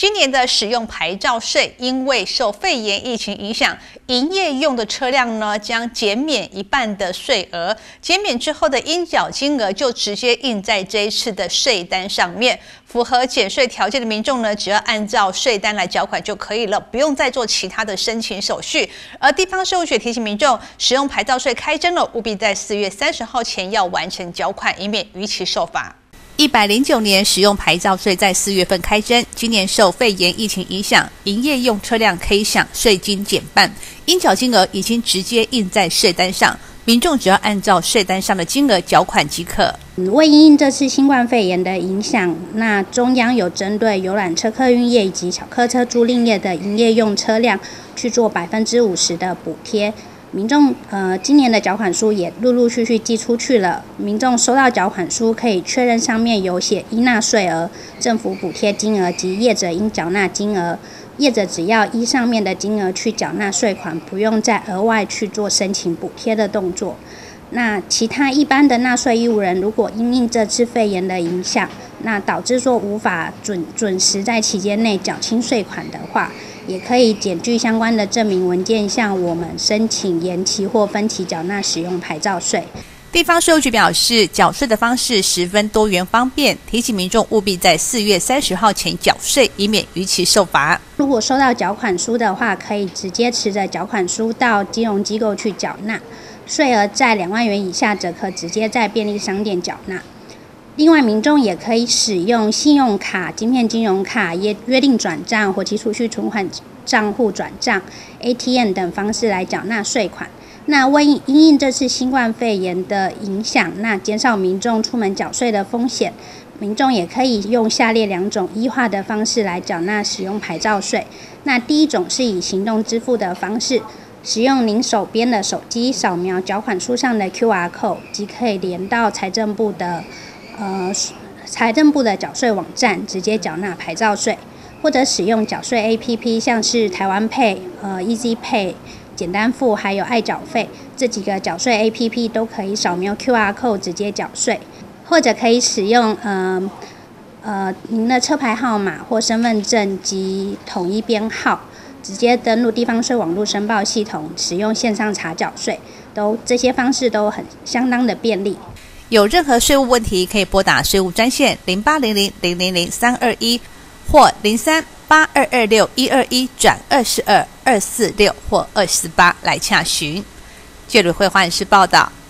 今年的使用牌照税，因为受肺炎疫情影响，营业用的车辆呢将减免1半的税额。减免之后的应缴金额就直接印在这一次的税单上面。符合减税条件的民众呢，只要按照税单来缴款就可以了，不用再做其他的申请手续。而地方税务局提醒民众，使用牌照税开征了，务必在4月30号前要完成缴款，以免逾期受罚。109年使用牌照税在4月份开征，今年受肺炎疫情影响，营业用车辆可以享税金减半，应缴金额已经直接印在税单上，民众只要按照税单上的金额缴款即可。 为因应这次新冠肺炎的影响，那中央有针对游览车客运业以及小客车租赁业的营业用车辆去做50%的补贴。民众今年的缴款书也陆陆续续寄出去了，民众收到缴款书可以确认上面有写应纳税额、政府补贴金额及业者应缴纳金额。业者只要依上面的金额去缴纳税款，不用再额外去做申请补贴的动作。那其他一般的纳税义务人，如果因应这次肺炎的影响，那导致说无法准时在期间内缴清税款的话，也可以检具相关的证明文件，向我们申请延期或分期缴纳使用牌照税。 地方税务局表示，缴税的方式十分多元方便，提醒民众务必在4月30号前缴税，以免逾期受罚。 如果收到缴款书的话，可以直接持着缴款书到金融机构去缴纳，税额在2万元以下则可直接在便利商店缴纳。另外，民众也可以使用信用卡、晶片金融卡、约定转账、活期储蓄存款账户转账、ATM 等方式来缴纳税款。那为因应这次新冠肺炎的影响，那减少民众出门缴税的风险，民众也可以用下列2种依化的方式来缴纳使用牌照税。那第一种是以行动支付的方式，使用您手边的手机扫描缴款书上的 QR code， 即可以连到财政部的缴税网站，直接缴纳牌照税，或者使用缴税 APP， 像是台湾 Pay、Easy Pay、简单付还有爱缴费这几个缴税 APP 都可以扫描 QR code 直接缴税，或者可以使用您的车牌号码或身份证及统一编号，直接登录地方税网络申报系统，使用线上查缴税，这些方式都相当的便利。 有任何税务问题，可以拨打税务专线0800-000-321或03-8226-121-242-246或248来洽询。纪录会换是报道。